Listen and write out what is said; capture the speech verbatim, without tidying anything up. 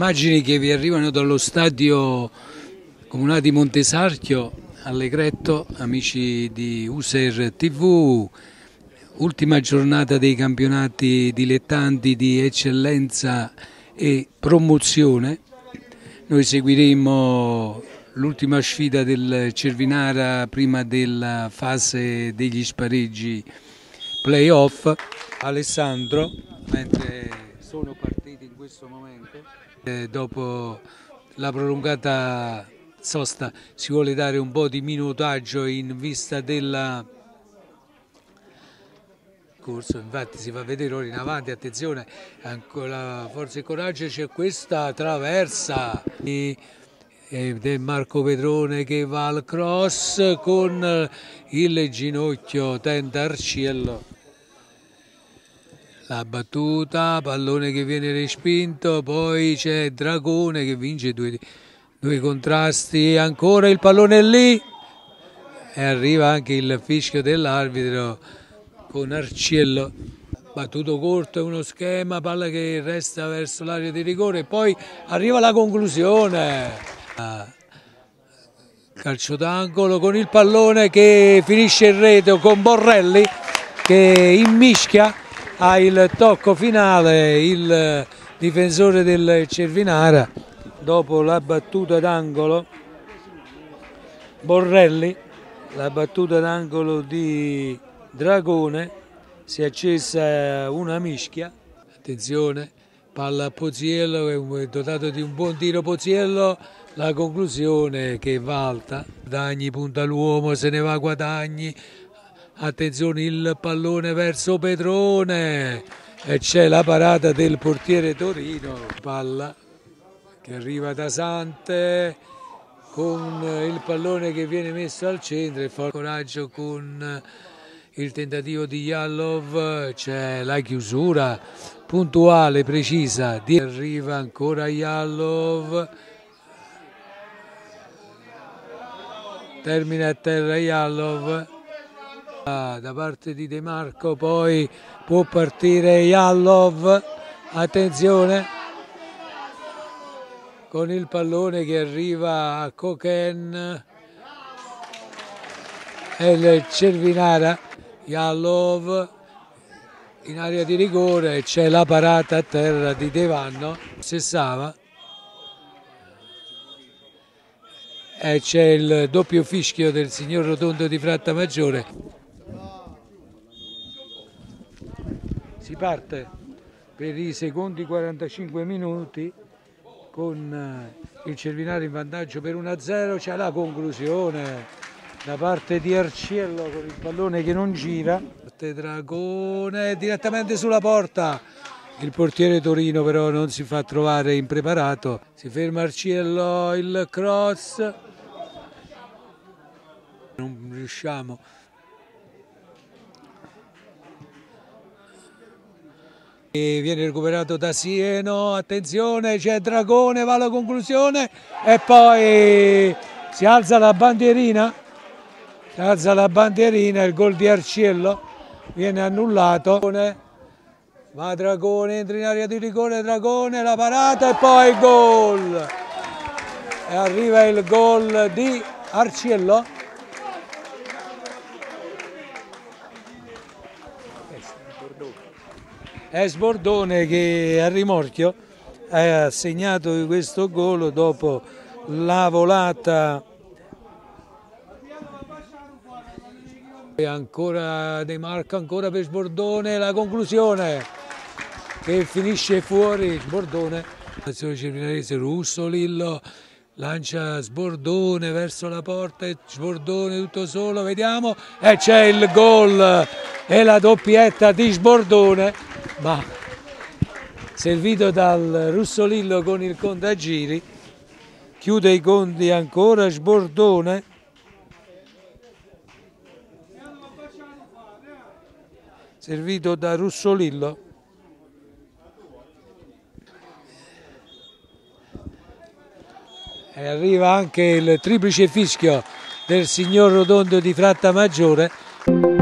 immagini che vi arrivano dallo stadio comunale di Montesarchio, Allegretto, amici di User tivù, ultima giornata dei campionati dilettanti di eccellenza e promozione. Noi seguiremo l'ultima sfida del Cervinara prima della fase degli spareggi playoff. Alessandro, mentre sono partiti in questo momento, eh, dopo la prolungata sosta si vuole dare un po' di minutaggio in vista della corso, infatti si fa vedere ora in avanti, attenzione, ancora forza e coraggio, c'è questa traversa ed è Marco Pedrone che va al cross con il ginocchio, tenta Arciello. La battuta, pallone che viene respinto, poi c'è Dragone che vince due, due contrasti, ancora il pallone è lì e arriva anche il fischio dell'arbitro con Arciello. Battuto corto, è uno schema, palla che resta verso l'area di rigore e poi arriva la conclusione. Calcio d'angolo con il pallone che finisce in rete con Borrelli che immischia. Ha il tocco finale il difensore del Cervinara dopo la battuta d'angolo. Borrelli, la battuta d'angolo di Dragone, si è accesa una mischia. Attenzione, palla a Poziello, è dotato di un buon tiro Poziello, la conclusione che va alta. Guadagni punta l'uomo, se ne va Guadagni. Attenzione, il pallone verso Pedrone e c'è la parata del portiere Torino. Palla che arriva da Sante con il pallone che viene messo al centro e fa coraggio con il tentativo di Yallov. C'è la chiusura puntuale, precisa. Arriva ancora Yallov. Termina a terra Yallov. Da parte di De Marco poi può partire Yallov, attenzione con il pallone che arriva a Cochen e il Cervinara. Yallov in area di rigore, c'è la parata a terra di Devanno, Sessava e c'è il doppio fischio del signor Rotondo di Frattamaggiore. Si parte per i secondi quarantacinque minuti con il Cervinara in vantaggio per uno a zero, c'è la conclusione da parte di Arciello con il pallone che non gira. Dragone direttamente sulla porta, il portiere Torino però non si fa trovare impreparato, si ferma Arciello, il cross, non riusciamo. E viene recuperato da Sieno, attenzione, c'è Dragone, va alla conclusione e poi si alza la bandierina, si alza la bandierina, il gol di Arciello viene annullato, va Dragone, entra in area di rigore, Dragone, la parata e poi il gol, e arriva il gol di Arciello. È Sbordone che a rimorchio ha segnato questo gol dopo la volata. E ancora De Marco, ancora per Sbordone, la conclusione che finisce fuori. Sbordone, l'azione cervinarese, Russolillo lancia Sbordone verso la porta e Sbordone tutto solo, vediamo, e c'è il gol e la doppietta di Sbordone. Ma servito dal Russolillo con il contagiri, chiude i conti ancora Sbordone, servito da Russolillo. E arriva anche il triplice fischio del signor Rotondo di Frattamaggiore.